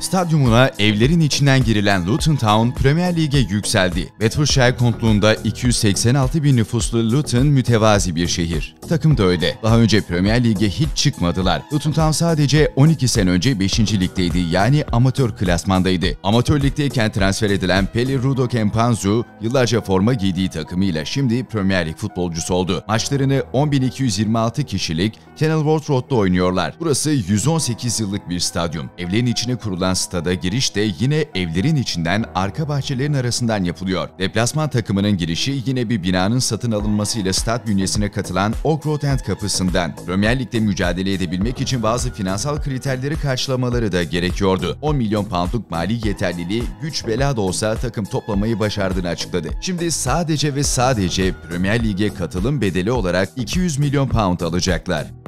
Stadyumuna evlerin içinden girilen Luton Town Premier Lig'e yükseldi. Bedfordshire kontluğunda 286 bin nüfuslu Luton mütevazi bir şehir. Takım da öyle. Daha önce Premier Lig'e hiç çıkmadılar. Luton Town sadece 12 sene önce 5. ligdeydi, yani amatör klasmandaydı. Amatör ligdeyken transfer edilen Pelly Rudo Kempanzu yıllarca forma giydiği takımıyla şimdi Premier Lig futbolcusu oldu. Maçlarını 10.226 kişilik Kenilworth Road'da oynuyorlar. Burası 118 yıllık bir stadyum. Evlerin içine kurulan stada giriş de yine evlerin içinden arka bahçelerin arasından yapılıyor. Deplasman takımının girişi yine bir binanın satın alınmasıyla stat bünyesine katılan Oak Road End kapısından. Premier Lig'de mücadele edebilmek için bazı finansal kriterleri karşılamaları da gerekiyordu. 10 milyon poundluk mali yeterliliği güç bela da olsa takım toplamayı başardığını açıkladı. Şimdi sadece ve sadece Premier Lig'e katılım bedeli olarak 200 milyon pound alacaklar.